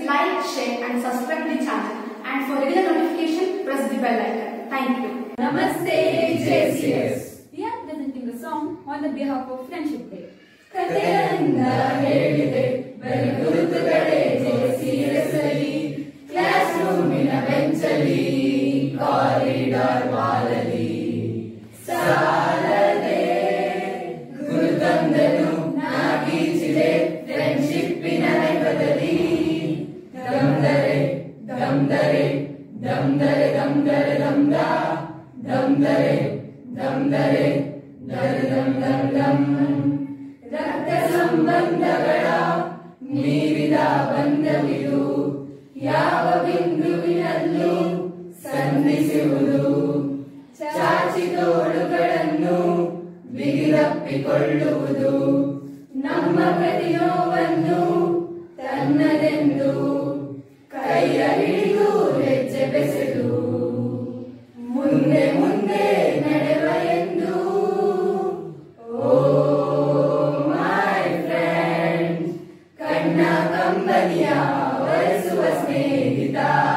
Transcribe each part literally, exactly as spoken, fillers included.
like, share and subscribe the channel. And for regular notification, press the bell icon. Thank you. Namaste J C S. We are presenting the song on the behalf of Friendship Day. ಕಥೆಯನ್ನ ಹೇಳಿದೆ ಬರೀ ಗುರುತುಗಳೇ ಜೆಸಿಎಸ್ಸಲ್ಲಿ class ರೂಮಿನ ಬೆಂಚಲ್ಲಿ corridor ವಾಲಲ್ಲಿ ಸಾಲದೆ ಗುರುತಂದನು ನಾಗೀಚಿದೆ ಫ್ರೆಂಡ್ಶಿಪ್ಪಿನ ನೆಪದಲ್ಲಿ ದಮ್ದರೆ ದಮ್ದರೆ ದಮ್ದರೆ ದಮ್ದರೆ ದಮ್ದ ದಮ್ದರೆ ದಮ್ದರೆ ದರ ದಮ್ ದಮ್ ದಮ್ ರಕ್ತ ಸಂಬಂಧಗಳ ಮೀರಿದ ಬಂಧವಿದು ಯಾವ ಬಿಂದುವಿನಲ್ಲೂ ಸಂಧಿಸುವುದು ಚಾಚಿ ತೋಳುಗಳನ್ನು ಬಿಗಿದಪ್ಪಿಕೊಳ್ಳುವುದು ನಮ್ಮ ಪ್ರತಿಯೊಂದನ್ನು ತನ್ನದೆಂದು ಕೈಯ ಹಿಡಿದು ಹೆಜ್ಜೆ ಬೆಸೆದು ಮುಂದೆ ಮುಂದೆ ನಡೆವ ಎಂದು ಓ ಮೈ ಫ್ರೆಂಡ್ ಕಣ್ಣ ಕಂಬನಿಯ ವರಿಸುವ ಸ್ನೇಹಿತ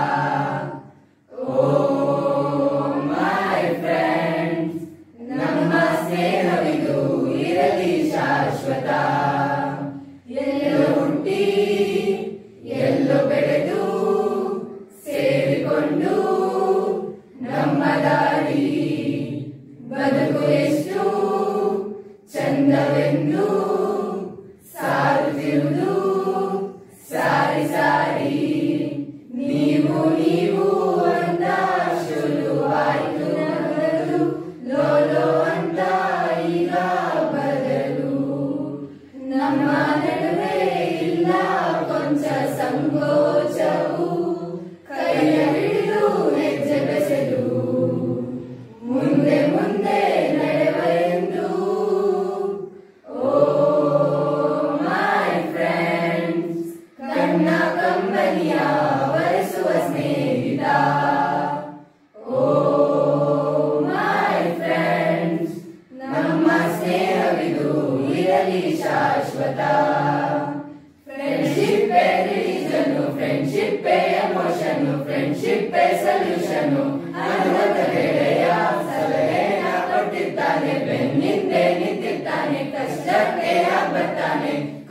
ಓ ಮೈ ಫ್ರೆಂಡ್ ನಮ್ಮ ಸ್ನೇಹವಿದು ಇರಲಿ ಶಾಶ್ವತ ಎಲ್ಲೋ ಹುಟ್ಟಿ ಎಲ್ಲೋ ಬೆಳೆದು ಸೇರಿಕೊಂಡು ನಮ್ಮ ದಾರಿ ಬದುಕು ಎಷ್ಟು ಚಂದವೆಂದು ಸಾರುತ್ತಿರುವುದು ಸಾರಿ ಸಾರಿ ನೀವು ನೀವು ಅಂತ ಶುರುವಾಯಿತು ನಗಲು ಲೋಲೋ ಅಂತ ಈಗ ಬದಲು ನಮ್ಮ ನಡುವೆ ಇಲ್ಲ ಕೊಂಚ ಸಂಕೋಚವು ಕೈಯ ಹಿಡಿದು ಹೆಜ್ಜೆ ಬೆಸೆದು ಮುಂದೆ ಮುಂದೆ ನಡೆವ ಎಂದು ಓ ಮೈ ಫ್ರೆಂಡ್ಸ್ ಕಣ್ಣ ಕಂಬನಿಯ ವರಿಸುವ ಸ್ನೇಹಿತ ಓ ಮೈ ಫ್ರೆಂಡ್ಸ್ ನಮ್ಮ ಸ್ನೇಹವಿದು ಇರಲಿ ಶಾಶ್ವತ friendship religion friendship emotion friendship solution ಅನುಮತ ಗೆಳೆಯ ಸಲಹೆನ ಕೊಟ್ಟಿದ್ದಾನೆ ಬೆನ್ನಿಂದೆ ನಿಂತಿದ್ದಾನೆ ಕಷ್ಟಕ್ಕೆ ಬರ್ತಾನೆ